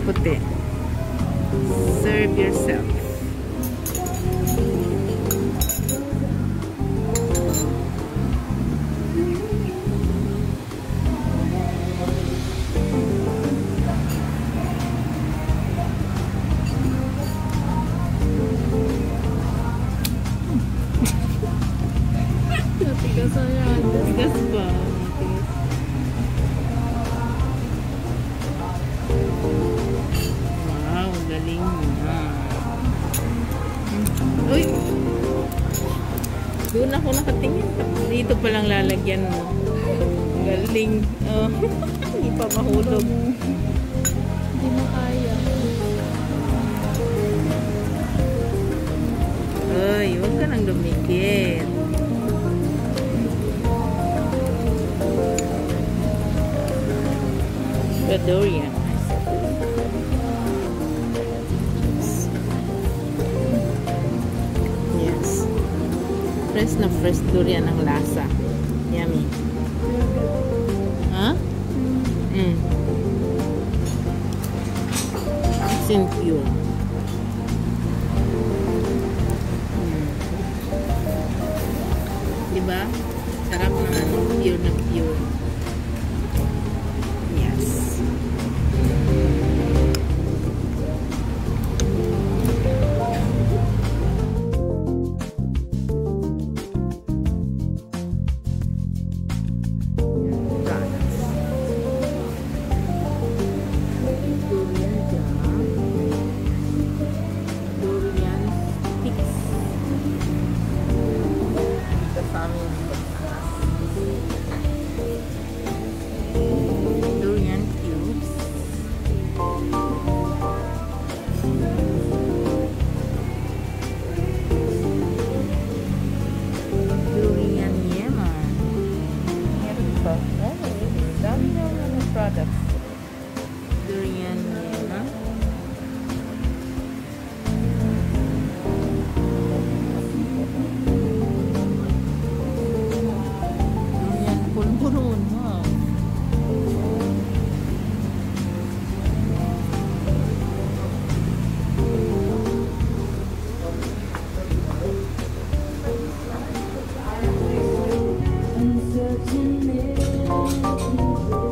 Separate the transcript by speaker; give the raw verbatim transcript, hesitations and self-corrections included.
Speaker 1: puti. Serve yourself.
Speaker 2: Matigas na yan.
Speaker 1: Matigas ba? Wow, galing na. Uy! Doon ako nakatingin. Dito palang lalagyan mo. Galing. Oh. Hindi pa mahulog.
Speaker 2: Hindi mo kaya.
Speaker 1: Uy, huwag ka nang lumikit. The durian. Yes. Fresh na fresh durian ang lasa. Yummy. Huh? Mm. It's in pure. Mm. Diba? Sarap na ano, pure na pure. Yes. Durian cubes. Durian yaman. Meron pa. Oh, dami na mga products. Durian yaman. Durian pulburon. Wow.
Speaker 2: I'm searching